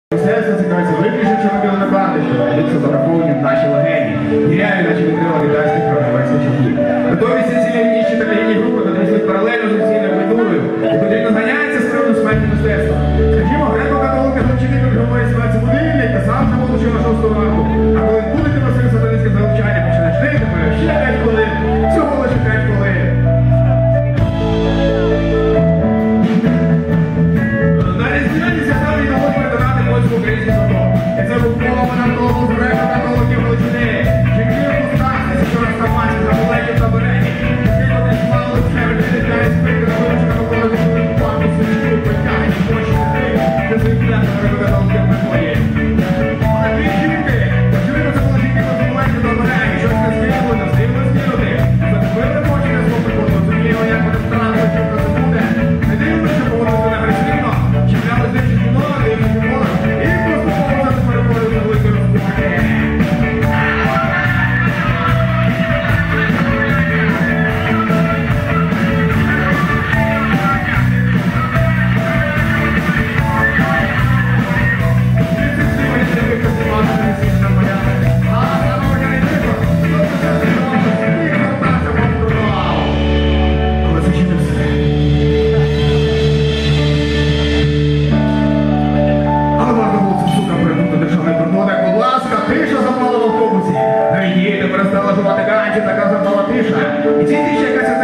Серце цікавиться виключно чорно-білими карточками, які сфотографовані в нашій легені. Гіряві, наче відкрила китайських програвецьких часів. Готові цілі ніші та лінійні групи, котрі йдуть паралельно з офіційною культурою, і котрі наганяються з приводу смерті мистецтва. Скажімо, греко-католики злочини говорять смерті будильник та сам замолочив на 6 ранку. А коли будете носити сатанинське залучання, починаєш тикати, ще 5 хвилин, всього лише 5 хвилин. На різдвяні свята не доводить передати польсько-український закон. І це був повна того з греко-католиків величини. Жінки в пустахи, що розтаманці, забулеків та берегів. Жінки, котрі славили в себе, відлітають спинки на виручення поколених плану, свічку, потяги, почти тих, де своїх клятих греко-католиків приходять. А дві жінки, очевидно, це були жінки на забулеків та берегів, щось не скинули, не встигли скинути. Затопили почення свого приходу, розуміємо, як вони старали, що це буде. Не дивимося, що поводити агресивно, чекали з інших кіно, дивимося кіно, і поступово це переходить на великі розпорки. Перестала жувати гарантія, така запала тиша. І ці тиші якась